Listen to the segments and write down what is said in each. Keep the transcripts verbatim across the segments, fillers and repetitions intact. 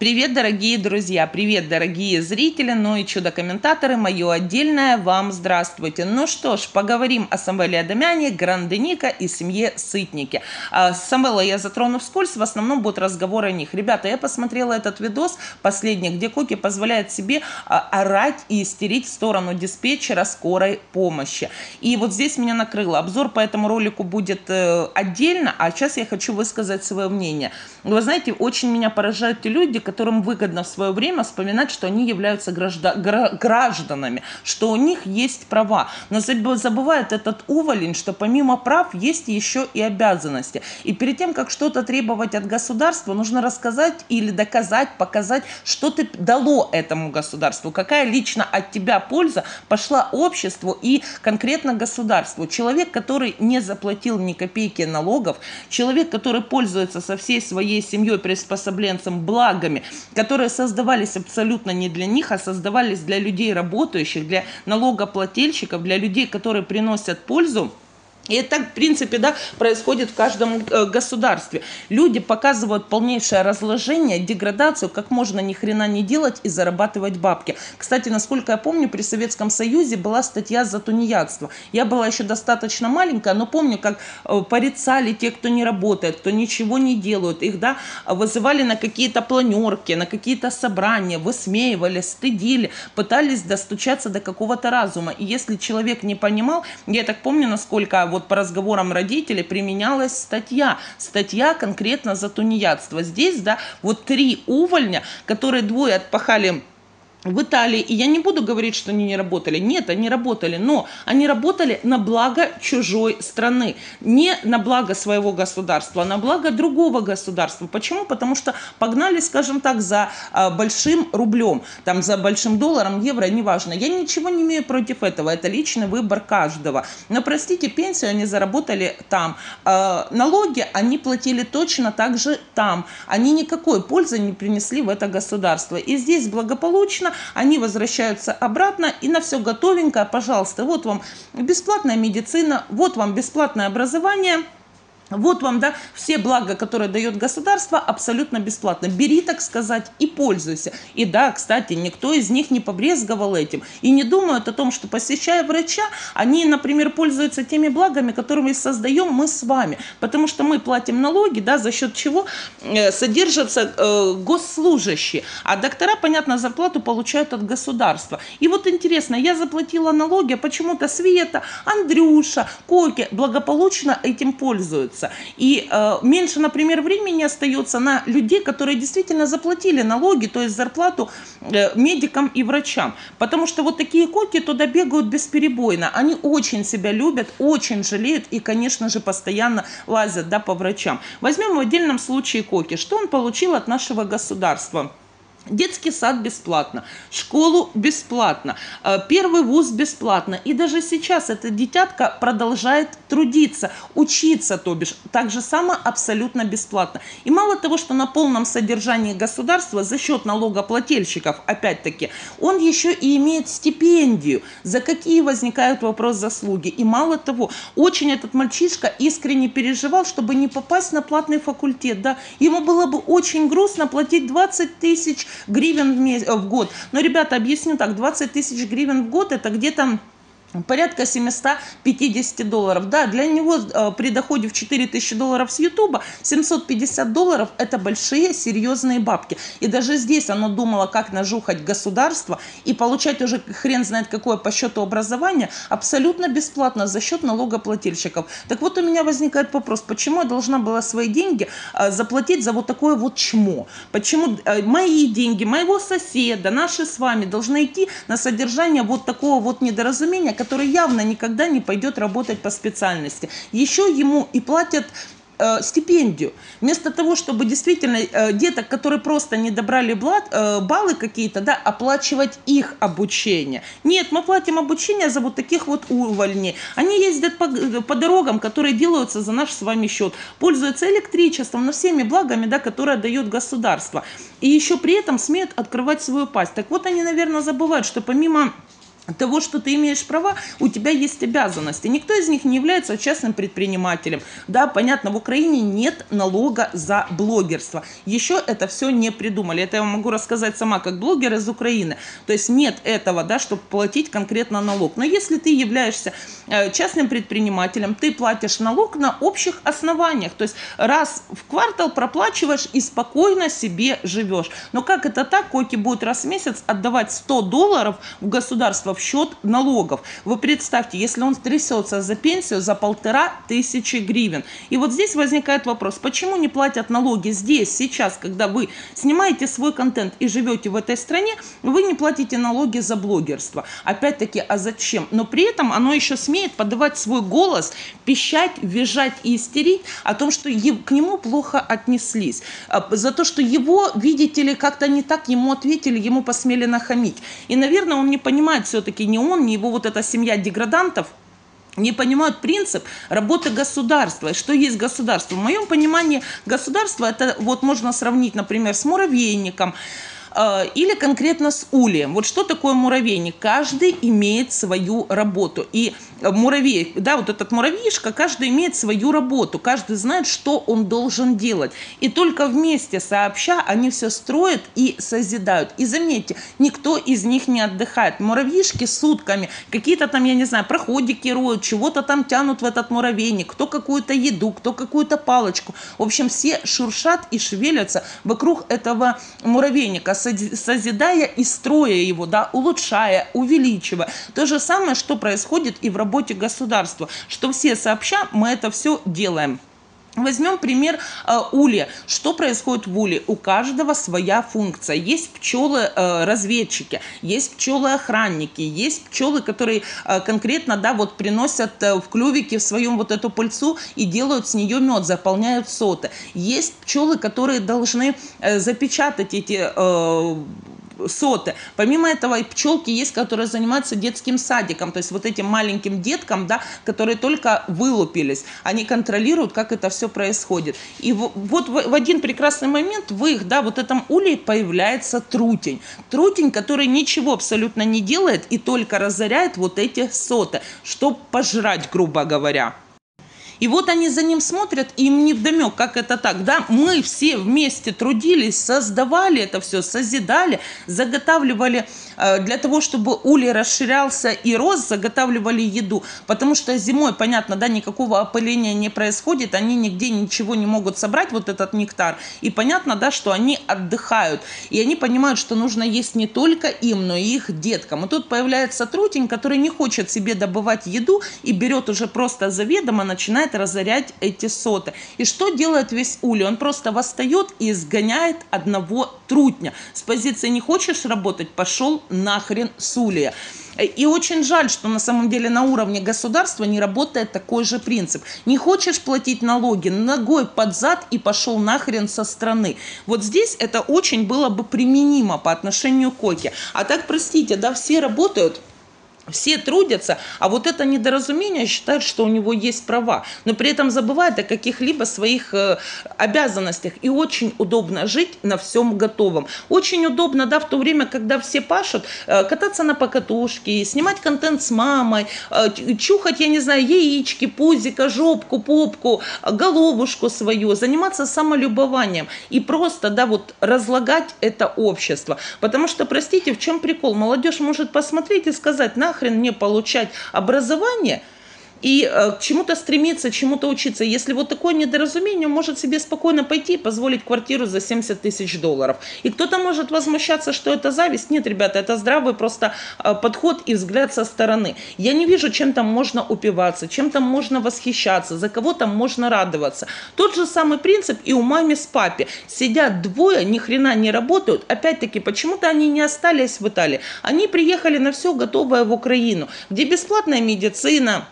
Привет, дорогие друзья, привет, дорогие зрители, ну и чудо-комментаторы, мое отдельное вам здравствуйте. Ну что ж, поговорим о Самвеле Адамяне, Гранденика и семье Сытники. А, Самвела я затрону вскользь, в основном будут разговоры о них. Ребята, я посмотрела этот видос последний, где Коки позволяет себе а, орать и истерить в сторону диспетчера скорой помощи. И вот здесь меня накрыло. Обзор по этому ролику будет э, отдельно, а сейчас я хочу высказать свое мнение. Вы знаете, очень меня поражают те люди, которым выгодно в свое время вспоминать, что они являются граждан, гражданами, что у них есть права. Но забывает этот уволень, что помимо прав есть еще и обязанности. И перед тем, как что-то требовать от государства, нужно рассказать или доказать, показать, что ты дало этому государству, какая лично от тебя польза пошла обществу и конкретно государству. Человек, который не заплатил ни копейки налогов, человек, который пользуется со всей своей семьей, приспособленцем, благами, которые создавались абсолютно не для них, а создавались для людей работающих, для налогоплательщиков, для людей, которые приносят пользу. И это, в принципе, да, происходит в каждом э, государстве. Люди показывают полнейшее разложение, деградацию, как можно ни хрена не делать и зарабатывать бабки. Кстати, насколько я помню, при Советском Союзе была статья за тунеядство. Я была еще достаточно маленькая, но помню, как э, порицали те, кто не работает, кто ничего не делают. Их, да, вызывали на какие-то планерки, на какие-то собрания, высмеивали, стыдили, пытались достучаться до какого-то разума. И если человек не понимал, я так помню, насколько вот по разговорам родителей применялась статья. Статья конкретно за тунеядство. Здесь, да, вот три увольня, которые двое отпахали в Италии, и я не буду говорить, что они не работали. Нет, они работали, но они работали на благо чужой страны. Не на благо своего государства, а на благо другого государства. Почему? Потому что погнали, скажем так, за а, большим рублем, там, за большим долларом, евро, неважно. Я ничего не имею против этого, это личный выбор каждого. Но, простите, пенсию они заработали там. А, налоги они платили точно так же там. Они никакой пользы не принесли в это государство. И здесь благополучно они возвращаются обратно и на все готовенькое, пожалуйста, вот вам бесплатная медицина, вот вам бесплатное образование. Вот вам, да, все блага, которые дает государство, абсолютно бесплатно. Бери, так сказать, и пользуйся. И да, кстати, никто из них не побрезговал этим. И не думают о том, что, посещая врача, они, например, пользуются теми благами, которые создаем мы с вами. Потому что мы платим налоги, да, за счет чего э, содержатся э, госслужащие. А доктора, понятно, зарплату получают от государства. И вот интересно, я заплатила налоги, а почему-то Света, Андрюша, Коки благополучно этим пользуются. И э, меньше, например, времени остается на людей, которые действительно заплатили налоги, то есть зарплату э, медикам и врачам. Потому что вот такие Коки туда бегают бесперебойно. Они очень себя любят, очень жалеют и, конечно же, постоянно лазят, да, по врачам. Возьмем в отдельном случае Коки. Что он получил от нашего государства? Детский сад бесплатно, школу бесплатно, первый вуз бесплатно. И даже сейчас эта дитятка продолжает трудиться, учиться, то бишь, так же само абсолютно бесплатно. И мало того, что на полном содержании государства за счет налогоплательщиков, опять-таки, он еще и имеет стипендию, за какие возникают вопрос заслуги. И мало того, очень этот мальчишка искренне переживал, чтобы не попасть на платный факультет. Да? Ему было бы очень грустно платить двадцать тысяч гривен в, месяц, в год. Но, ребята, объясню так, двадцать тысяч гривен в год это где-то порядка семьсот пятьдесят долларов. Да, для него э, при доходе в четыре тысячи долларов с Ютуба семьсот пятьдесят долларов это большие серьезные бабки. И даже здесь оно думало, как нажухать государство и получать уже хрен знает какое по счету образование абсолютно бесплатно за счет налогоплательщиков. Так вот у меня возникает вопрос, почему я должна была свои деньги э, заплатить за вот такое вот чмо? Почему э, мои деньги, моего соседа, наши с вами должны идти на содержание вот такого вот недоразумения, который явно никогда не пойдет работать по специальности. Еще ему и платят э, стипендию. Вместо того, чтобы действительно э, деток, которые просто не добрали блат, э, баллы какие-то, да, оплачивать их обучение. Нет, мы платим обучение за вот таких вот увольней. Они ездят по, по дорогам, которые делаются за наш с вами счет, пользуются электричеством, но всеми благами, да, которые дает государство. И еще при этом смеют открывать свою пасть. Так вот они, наверное, забывают, что помимо того, что ты имеешь права, у тебя есть обязанности. Никто из них не является частным предпринимателем. Да, понятно, в Украине нет налога за блогерство. Еще это все не придумали. Это я вам могу рассказать сама, как блогер из Украины. То есть нет этого, да, чтобы платить конкретно налог. Но если ты являешься частным предпринимателем, ты платишь налог на общих основаниях. То есть раз в квартал проплачиваешь и спокойно себе живешь. Но как это так? Коки будет раз в месяц отдавать сто долларов в государство в счет налогов. Вы представьте, если он трясется за пенсию за полтора тысячи гривен. И вот здесь возникает вопрос, почему не платят налоги здесь, сейчас, когда вы снимаете свой контент и живете в этой стране, вы не платите налоги за блогерство. Опять-таки, а зачем? Но при этом оно еще смеет подавать свой голос, пищать, визжать и истерить о том, что к нему плохо отнеслись. За то, что его, видите ли, как-то не так ему ответили, ему посмели нахамить. И, наверное, он не понимает все-таки, ни он, ни его вот эта семья деградантов не понимают принцип работы государства. И что есть государство? В моем понимании государство это вот можно сравнить, например, с муравейником, или конкретно с ульем. Вот что такое муравейник? Каждый имеет свою работу. И муравей, да, вот этот муравьишка, каждый имеет свою работу. Каждый знает, что он должен делать. И только вместе сообща они все строят и созидают. И заметьте, никто из них не отдыхает. Муравьишки сутками, какие-то там, я не знаю, проходики роют, чего-то там тянут в этот муравейник. Кто какую-то еду, кто какую-то палочку. В общем, все шуршат и шевелятся вокруг этого муравейника, созидая и строя его, да, улучшая, увеличивая. То же самое, что происходит и в работе государства, что все сообща мы это все делаем. Возьмем пример э, улья. Что происходит в улье? У каждого своя функция. Есть пчелы-разведчики, э, есть пчелы-охранники, есть пчелы, которые э, конкретно, да, вот приносят э, в клювике в своем вот эту пыльцу и делают с нее мед, заполняют соты. Есть пчелы, которые должны э, запечатать эти э, соты. Помимо этого, и пчелки есть, которые занимаются детским садиком, то есть вот этим маленьким деткам, да, которые только вылупились, они контролируют, как это все происходит. И вот в один прекрасный момент в их, да, вот этом улье появляется трутень. Трутень, который ничего абсолютно не делает и только разоряет вот эти соты, чтобы пожрать, грубо говоря. И вот они за ним смотрят, и им невдомек, как это так, да, мы все вместе трудились, создавали это все, созидали, заготавливали э, для того, чтобы улей расширялся и рос, заготавливали еду, потому что зимой, понятно, да, никакого опыления не происходит, они нигде ничего не могут собрать, вот этот нектар, и понятно, да, что они отдыхают, и они понимают, что нужно есть не только им, но и их деткам. И тут появляется трутень, который не хочет себе добывать еду и берет уже просто заведомо, начинает разорять эти соты. И что делает весь улей? Он просто восстает и изгоняет одного трутня. С позиции «не хочешь работать? Пошел нахрен с улья». И очень жаль, что на самом деле на уровне государства не работает такой же принцип. Не хочешь платить налоги, ногой под зад и пошел нахрен со страны. Вот здесь это очень было бы применимо по отношению к Коке. А так, простите, да, все работают, все трудятся, а вот это недоразумение считает, что у него есть права, но при этом забывает о каких-либо своих э, обязанностях. И очень удобно жить на всем готовом. Очень удобно, да, в то время, когда все пашут, э, кататься на покатушке, снимать контент с мамой, э, чухать, я не знаю, яички, пузико, жопку, попку, головушку свою, заниматься самолюбованием и просто, да, вот разлагать это общество. Потому что, простите, в чем прикол? Молодежь может посмотреть и сказать: нахрен мне получать образование и э, к чему-то стремиться, чему-то учиться. Если вот такое недоразумение, он может себе спокойно пойти и позволить квартиру за семьдесят тысяч долларов. И кто-то может возмущаться, что это зависть. Нет, ребята, это здравый просто э, подход и взгляд со стороны. Я не вижу, чем там можно упиваться, чем там можно восхищаться, за кого там можно радоваться. Тот же самый принцип и у мамы с папой. Сидят двое, ни хрена не работают. Опять-таки, почему-то они не остались в Италии. Они приехали на все готовое в Украину, где бесплатная медицина,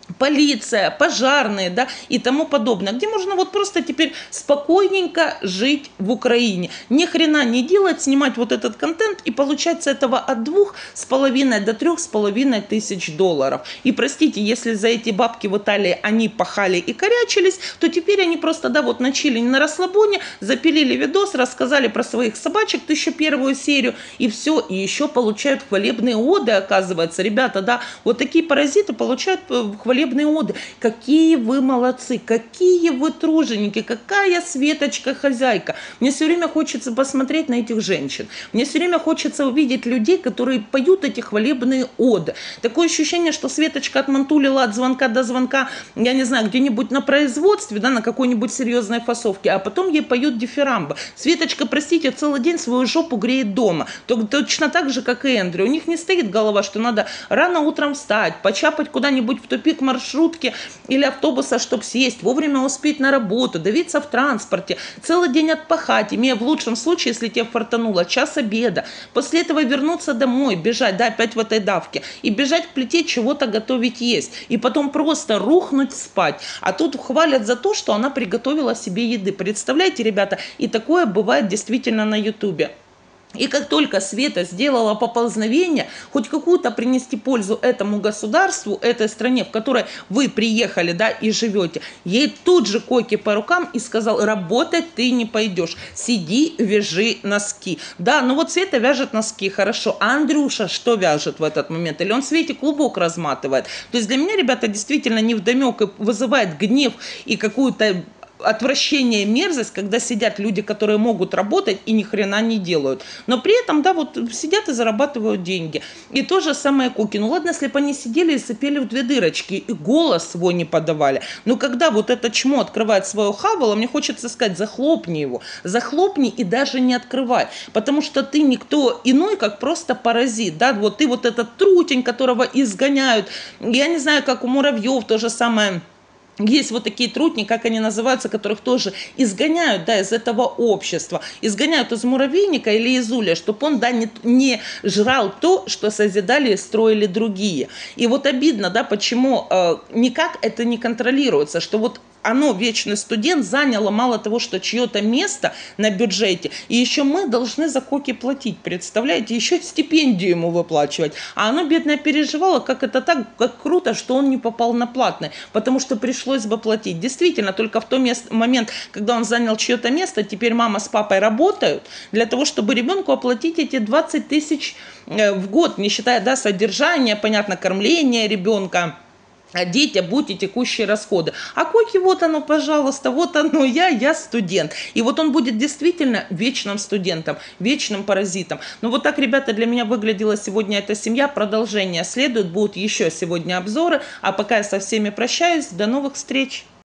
полиция, пожарные, да, и тому подобное, где можно вот просто теперь спокойненько жить в Украине, ни хрена не делать, снимать вот этот контент и получать с этого от двух с половиной до трех с половиной тысяч долларов. И простите, если за эти бабки в Италии они пахали и корячились, то теперь они просто, да, вот на чили, на расслабоне, запилили видос, рассказали про своих собачек, тысячу первую серию, и все, и еще получают хвалебные оды, оказывается, ребята, да, вот такие паразиты получают хвалебные оды. Какие вы молодцы, какие вы труженики, какая Светочка хозяйка. Мне все время хочется посмотреть на этих женщин. Мне все время хочется увидеть людей, которые поют эти хвалебные оды. Такое ощущение, что Светочка отмантулила от звонка до звонка, я не знаю, где-нибудь на производстве, да, на какой-нибудь серьезной фасовке, а потом ей поют дифирамбы. Светочка, простите, целый день свою жопу греет дома. Точно так же, как и Эндрю. У них не стоит голова, что надо рано утром встать, почапать куда-нибудь в тупик маршрутки или автобуса, чтобы сесть, вовремя успеть на работу, давиться в транспорте, целый день отпахать, имея в лучшем случае, если тебе фартануло, час обеда. После этого вернуться домой, бежать, да, опять в этой давке, и бежать к плите чего-то готовить есть. И потом просто рухнуть спать. А тут хвалят за то, что она приготовила себе еды. Представляете, ребята, и такое бывает действительно на ютубе. И как только Света сделала поползновение, хоть какую-то принести пользу этому государству, этой стране, в которой вы приехали, да, и живете, ей тут же койки по рукам и сказал: работать ты не пойдешь, сиди, вяжи носки. Да, ну вот Света вяжет носки, хорошо, а Андрюша что вяжет в этот момент? Или он Свете клубок разматывает? То есть для меня, ребята, действительно невдомек и вызывает гнев и какую-то отвращение, мерзость, когда сидят люди, которые могут работать и ни хрена не делают. Но при этом, да, вот сидят и зарабатывают деньги. И то же самое Куки. Ну ладно, если бы они сидели и сопели в две дырочки, и голос свой не подавали. Но когда вот это чмо открывает свое хавало, мне хочется сказать: захлопни его. Захлопни и даже не открывай. Потому что ты никто иной, как просто паразит. Да? Вот ты вот этот трутень, которого изгоняют. Я не знаю, как у муравьев то же самое. Есть вот такие трутни, как они называются, которых тоже изгоняют, да, из этого общества. Изгоняют из муравейника или из улья, чтобы он, да, не, не жрал то, что созидали и строили другие. И вот обидно, да, почему э, никак это не контролируется, что вот оно, вечный студент, заняло мало того, что чье-то место на бюджете, и еще мы должны за Коки платить, представляете, еще стипендию ему выплачивать. А оно, бедное, переживало, как это так, как круто, что он не попал на платное, потому что пришлось бы платить. Действительно, только в тот мест, момент, когда он занял чье-то место, теперь мама с папой работают для того, чтобы ребенку оплатить эти двадцать тысяч в год, не считая, да, содержания, понятно, кормления ребенка, одеть, обуть и текущие расходы. А Коки, вот оно, пожалуйста, вот оно, я, я студент. И вот он будет действительно вечным студентом, вечным паразитом. Ну вот так, ребята, для меня выглядела сегодня эта семья. Продолжение следует, будут еще сегодня обзоры. А пока я со всеми прощаюсь, до новых встреч.